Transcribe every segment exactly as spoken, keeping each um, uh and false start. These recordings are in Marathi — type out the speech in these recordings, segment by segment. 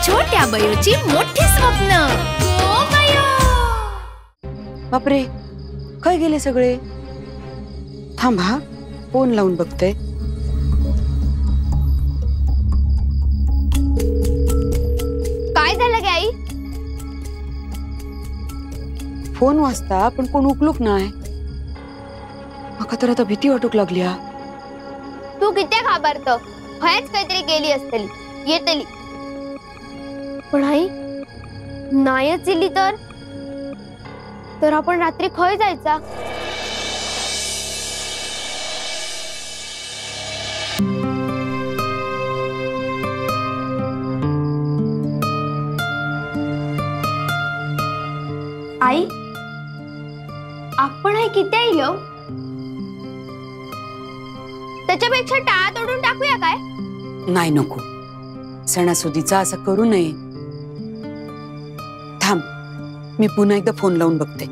छोट्या बयोची मोठी स्वप्न. गो बयो. बापरे, काय गेले सगळे? थांबा, फोन लावून बघते. काय झालं गे आई? फोन वाजता पण कोण उकलूक नाही. मका तर आता भीती वाटूक लागली. तू किती घाबरत? खयच काहीतरी गेली असतली, येतली. पण आई नाहीच इली तर तर आपण रात्री खय जायचा? आई आपण आई किती आलो? त्याच्यापेक्षा टाळा तोडून टाकूया काय? नाही, नको. सणासुदीचा असं करू नये. थांब, मी पुन्हा एकदा फोन लावून बघते.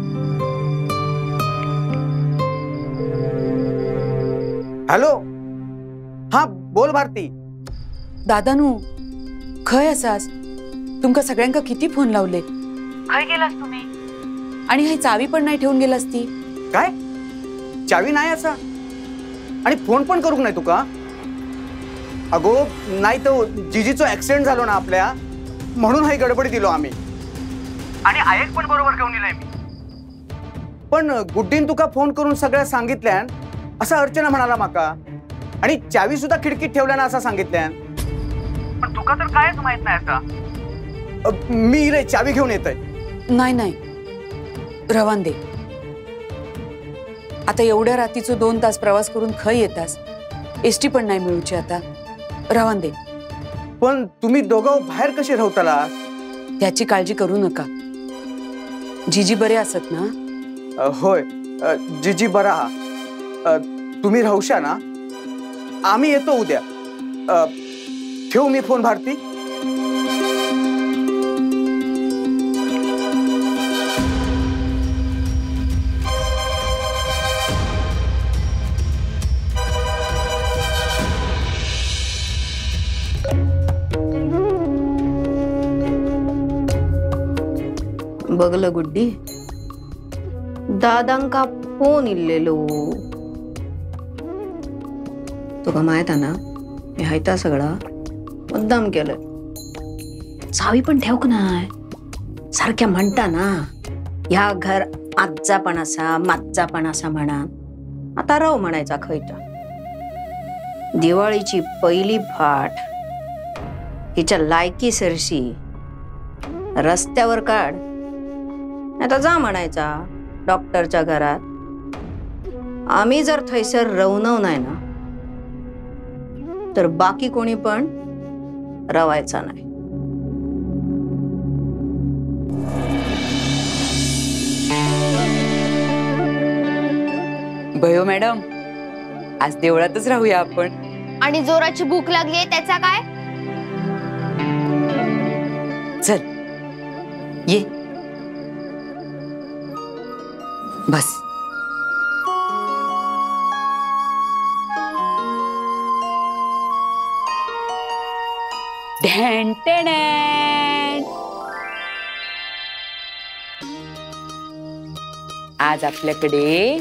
हॅलो, हा बोल भारती. दादानू, खय असास? तुमका सगळ्यांका किती फोन लावले? खय गेलास तुम्ही? आणि ही चावी पण नाही ठेवून गेलास ती? काय चावी नाही असा? आणि फोन पण करूक नाही तुका? अगो नाही तो जीजीचो ऍक्सिडेंट झालो ना आपल्या, म्हणून ही गडबडी दिलो आम्ही. आणि आयक पण बरोबर घेऊन दिलाय मी. पण गुड्डीन तुका फोन करून सगळ्या सांगितल्यान असं अर्चना म्हणाला माका. आणि चावी सुद्धा खिडकीत ठेवल्या ना असं सांगितल्यान. पण तुका तर कायच माहित नाही आता. मी रे चावी घेऊन येतोय. नाही नाही, रवान दे. आता एवढ्या रात्रीचो दोन तास प्रवास करून खय येतास? एसटी पण नाही मिळूची आता. रवान दे. पण तुम्ही दोघं बाहेर कसे राहताला? त्याची काळजी करू नका. जीजी बरे असत ना? होय, जीजी बरा. तुम्ही राहूशा ना? आम्ही येतो उद्या. ठेवू मी फोन भारती? बघलं गुड्डी, दादांका फोन इल्लेलो. तुका माहित आहे ना, मी हायता सगळा मुद्दाम केलं. चावी पण ठेवक नाही. सारख्या म्हणता ना, ह्या घर आजचा पण असा मागचा पण असा म्हणा. आता राव म्हणायचा खैटा. दिवाळीची पहिली फाट हिच्या लायकी सरशी रस्त्यावर काढ. आता जा म्हणायचा डॉक्टरच्या घरात. आम्ही जर थैसर रवणव नाही ना, तर बाकी कोणी पण रवायचा नाही. भयो मॅडम, आज देवळातच राहूया आपण. आणि जोराची भूक लागली आहे त्याचा काय? चल ये, बस. ढॅन टॅन. आज आपल्याकडे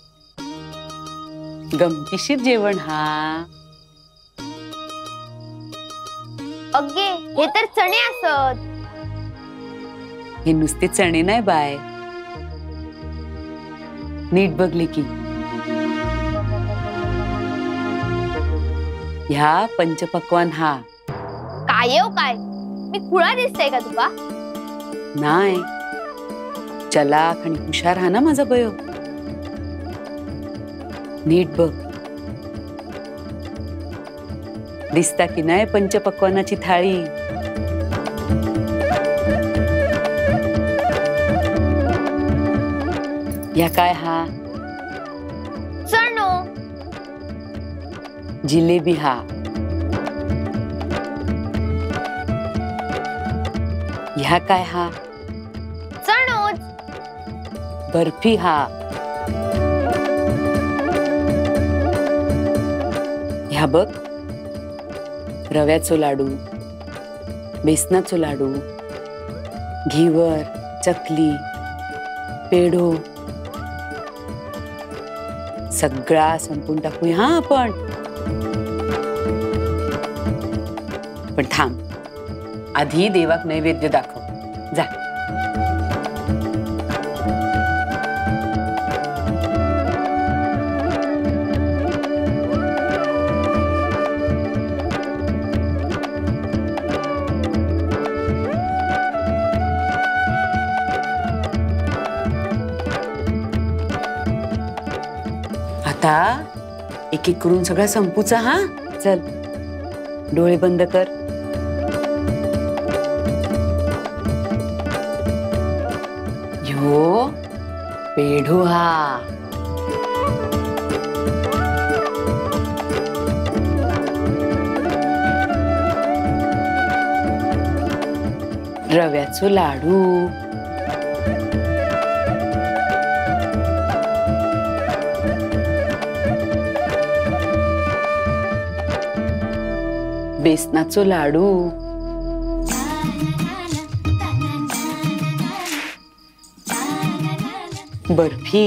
गमतीशीर जेवण. हा अगे, हे तर चणे असत. हे नुसते चणे नाही बाय, नीट बघले की. ह्या पंचपक्वान. हा काय हो काय? मी खुळा दिसतंय का तुका? नाही, चलाक आणि हुशार हा ना माझा बयो. नीट बघ, दिसता की नाही पंचपक्वानाची थाळी? या काय? हा चणो. जिलेबी. हा ह्या काय? हा चणोच. बर्फी. हा ह्या बघ, रव्याचो लाडू. बेसनाचो लाडू, घीवर, चकली, पेढो सगळा संपून टाकूया हा आपण. पण थांब, आधी देवाक नैवेद्य दाखव. जा. आता एक एक करून सगळा संपूचा हा. चल, डोळे बंद कर. यो पेढो हा. रव्याचो लाडू, बेसनाचो लाडू, बर्फी,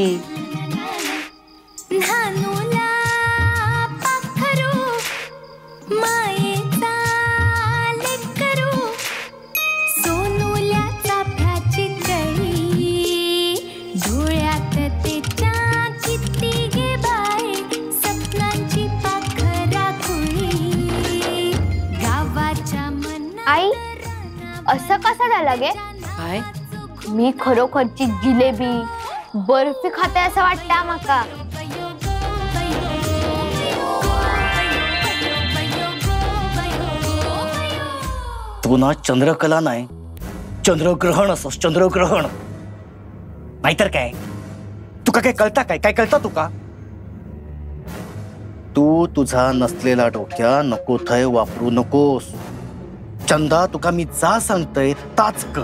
आई असं कसं झालं गे? काय मी खरोखरची जिलेबी बर्फी खाते असं वाटतं माका. तू ना चंद्रकला नाही, चंद्रग्रहण असोस. चंद्रग्रहण नाहीतर काय? तुका काय कळता? काय काय कळता तुका? तू तुझा नसलेला डोक्या नको थय वापरू नकोस. चंदा, तुका मी जा सांगतय ताच कर.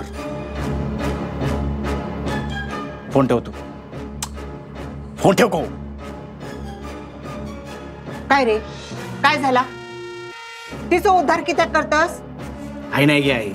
फोन ठेव. तू फोन ठेव. को काय रे, काय झाला? तिचा उद्धार किती करतस? आई नाही गे आई.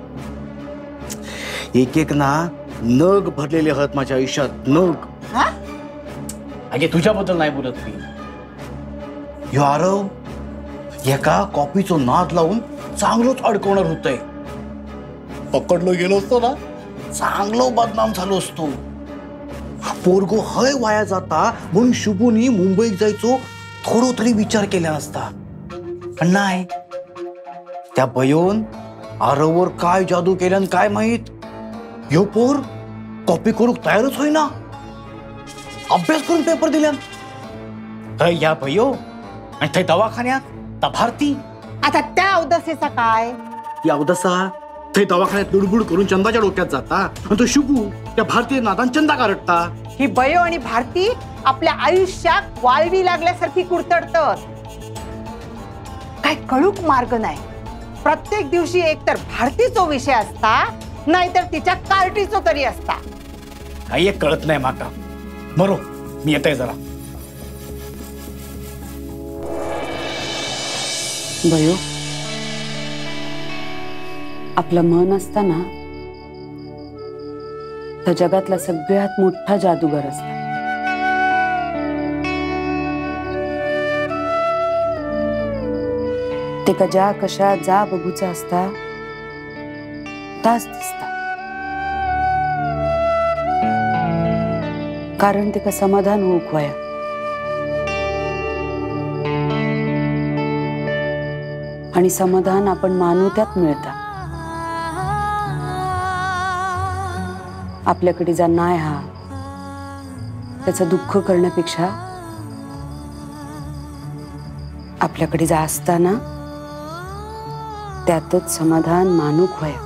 एक एक ना नग भरलेले आहेत माझ्या आयुष्यात. नग. हा? अगे तुझ्याबद्दल नाही बोलत मी. ह्यो आरव एका कॉपीचो नाद लावून चांगलोच अडकवणार होतय. पकडलो गेलो असतो ना, चांगलो बदनाम झालो असतो. पोरगो हय वाया जाता म्हणून शुभूनी मुंबईत जायचो थोडो तरी विचार केला असता. पण नाही, त्या बयोन आरववर काय जादू केल्यान काय माहित. ह्यो पोर कॉपी करूक तयारच होईना. अभ्यास करून पेपर दिल्यान. थंय या भयो आणि थंय दवाखान्यात ता भारती. आता त्या अवदसेचा काय? या अवदसा थंय दवाखान्यात लुडबुड करून चंदाच्या डोक्यात जाता आणि तो शुभू त्या भारतीय नादान चंदा कारटता. ही बयो आणि भारती आपल्या आयुष्यात वाळवी लागल्यासारखी कुरतडतात. काय कळूक मार्ग नाही. प्रत्येक दिवशी एकतर भारतीचो विषय असता, नाहीतर तिच्या कार्टीचो तरी असता. काही एक कळत नाही माका. मरो, मी येतोय जरा. भयो, आपलं मन असताना तर जगातला सगळ्यात मोठा जादूगार असता. ते कजा कशा जा बघूचा असता ताच दिसता. कारण ते का समाधान होऊक वया. आणि समाधान आपण मानू त्यात मिळता. आपल्याकडे जा नाय हा त्याचं दुःख करण्यापेक्षा आपल्याकडे जा असताना त्यातच समाधान मानूक वया.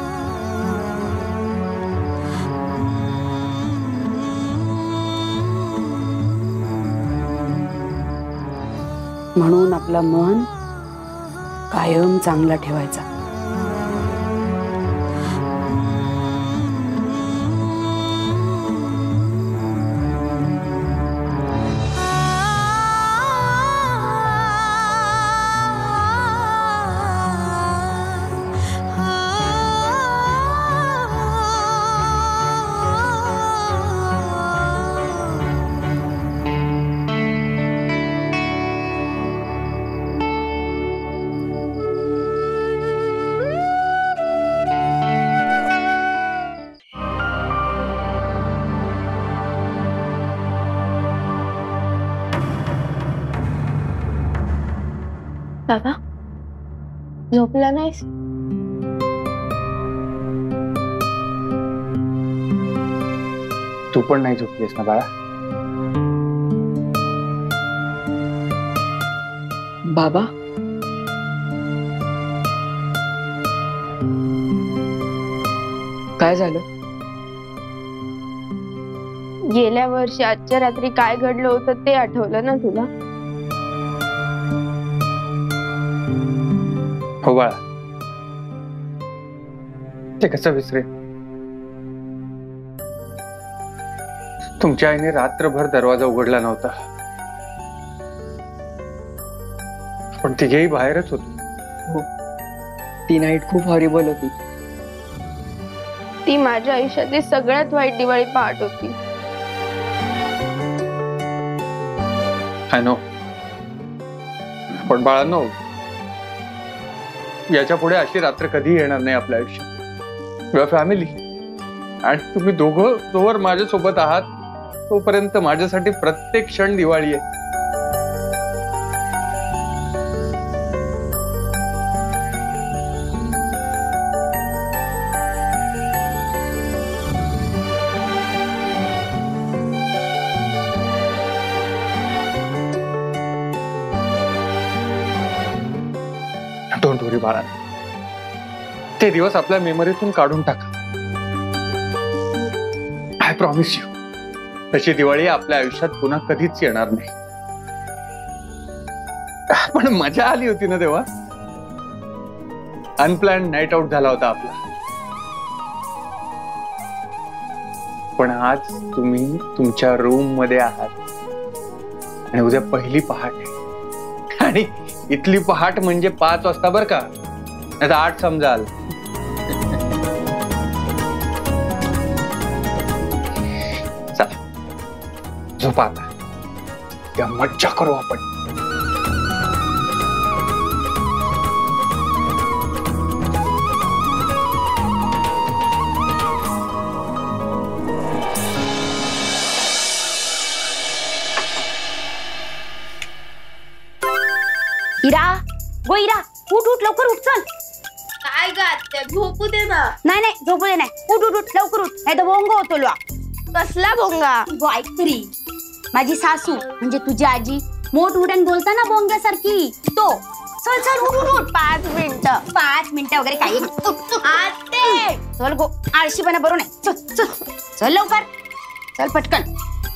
म्हणून आपला मन कायम चांगला ठेवायचा. बाबा झोपला नाहीस? तू पण नाही झोपलीस ना बाळा? बाबा काय झालं? गेल्या वर्षी आजच्या रात्री काय घडलं होतं ते आठवलं ना तुला? हो बाळा, ते कसं विसरे. तुमच्या आईने रात्रभर दरवाजा उघडला नव्हता. पण तिघेही बाहेरच होतो. ती नाईट खूप हॉरिबल होती. ती माझ्या आयुष्यातली सगळ्यात वाईट दिवाळी पहाट होती. I know. पण बाळांनो, याच्या पुढे अशी रात्र कधी येणार नाही आपल्या आयुष्यात. Your family. आणि तुम्ही दोघं जोवर माझ्यासोबत आहात तोपर्यंत माझ्यासाठी प्रत्येक क्षण दिवाळी आहे. डोंट वरी बाळा, ते दिवस आपल्या मेमरीतून काढून टाका. आय प्रॉमिस यू, तशी दिवाळी आपल्या आयुष्यात पुन्हा कधीच येणार नाही. पण मजा आली होती ना तेव्हा. अनप्लॅन्ड नाईट आउट झाला होता आपला. पण आज तुम्ही तुमच्या रूम मध्ये आहात आणि उद्या पहिली पहाट आहे. आणि इथली पहाट म्हणजे पाच वाजता बर का, नाही तर आठ समजाल. चला झोपा आता, त्या मज्जा करू आपण. इरा, गो इरा, उठ उठ लवकर उठ. चल. काय ग झोपू दे ना. नाही नाही झोपू दे नाही. उठ उठ उठ लवकर उठ, नाही तर भोंग होतो लो. कसला भोंगा? गो ऐक तरी, माझी सासू म्हणजे तुझी आजी मोठ उड्यान बोलता ना भोंग्यासारखी तो. चल चल उठ उठ उठ. पाच मिनिटं. पाच मिनिटं वगैरे काही आते. चल गो, आळशीपणा बरोबर नाही. चल चल चल लवकर, चल पटकन.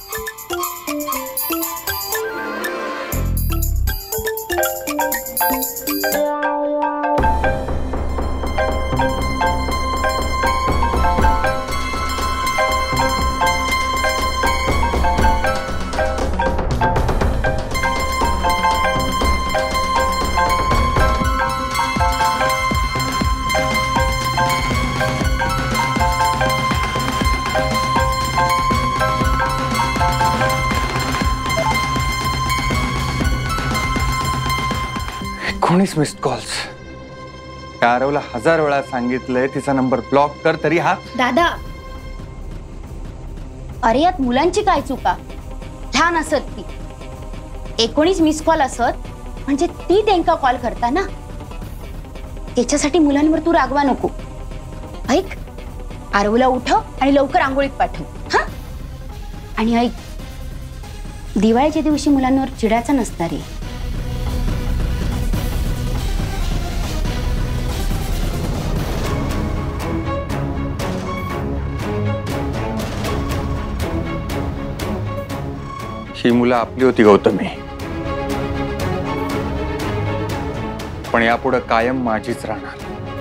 एकोणीस मिस्ड कॉल्स. त्या आरवला हजार वेळा सांगितलंय तिचा नंबर ब्लॉक कर, तरी हा. दादा, अरे यात मुलांची काय चुका? लहान असत ती. एकोणीस मिस कॉल असत म्हणजे ती त्यांका कॉल करता ना. त्याच्यासाठी मुलांवर तू रागवा नको. ऐक, आरवला उठव आणि लवकर आंघोळीत पाठव. हा, आणि ऐक, दिवाळीच्या दिवशी मुलांवर चिडायचा नसणार रे. ही मुलं आपली होती गौतमी, पण यापुढे कायम माझीच राहणार.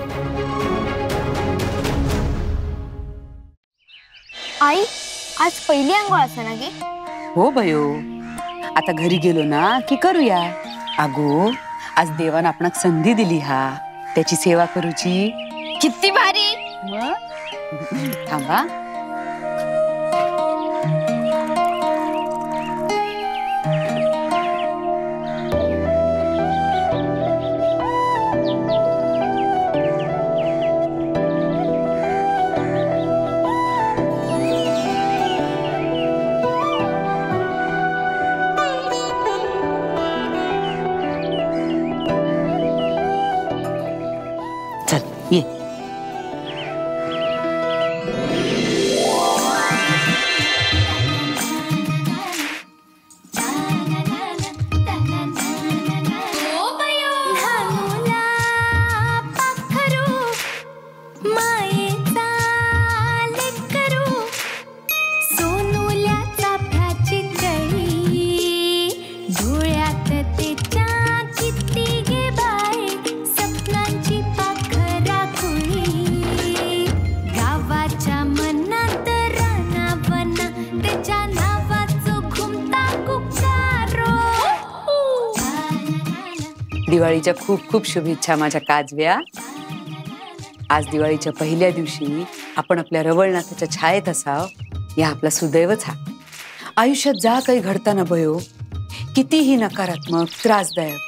आई, आज पहिली अंघोळ असं ना गे? हो भयो, आता घरी गेलो ना की करूया. अगो, आज देवान आपणाक संधी दिली हा, त्याची सेवा करूची. किती भारी. थांबा. ये दिवाळीच्या खूप खूप शुभेच्छा माझ्या काजव्या. आज दिवाळीच्या पहिल्या दिवशी आपण आपल्या रवळनाथाच्या छायेत असाव या आपला सुदैवच हा. आयुष्यात जा काही घडताना भयो कितीही नकारात्मक त्रासदायक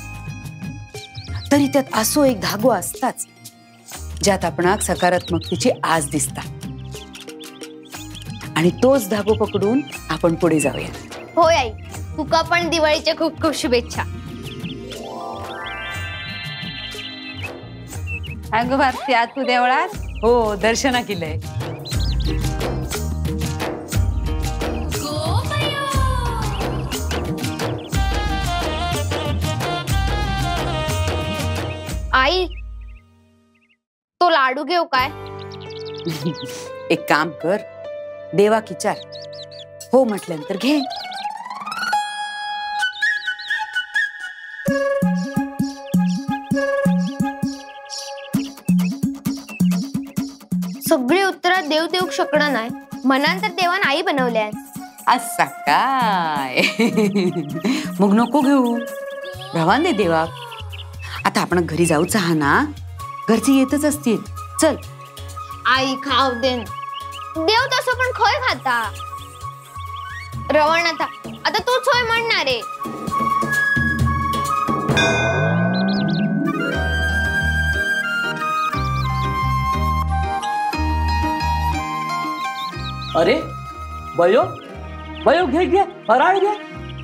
तरी त्यात असो एक धागो असताच ज्यात आपणाक सकारात्मकतेची आज दिसता आणि तोच धागो पकडून आपण पुढे जाऊया. होय आई, तुका पण दिवाळीच्या खूप खूप शुभेच्छा. अगं भारती, आज तू देवळात? हो, दर्शना केलंय. आई, तो लाडू घेऊ काय? एक काम कर, देवा विचार, हो म्हटल्यानंतर घे. सगळी उत्तरा देव देऊ शकणार नाही, मनांतर देवान आई बनवल्या. असा काय? मग नको घेऊ, रवान दे देवा. आता आपण घरी जाऊच हा ना, घरचे येतच असतील. चल. आई खाव देन, देव तसं पण खय खाता. रवण आता आता तूच होय म्हणणार आहे. अरे बयो बयो घे घे फराळ घे.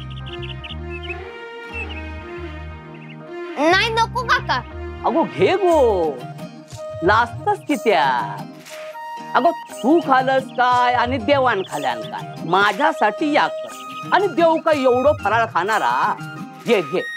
नाही नको काका. अगो घे गो, लाजतस की त्या. अगो तू खालस काय आणि देवान खाल्यान काय, माझ्यासाठी या कर. आणि देव काय एवढं फराळ खाणारा? घे घे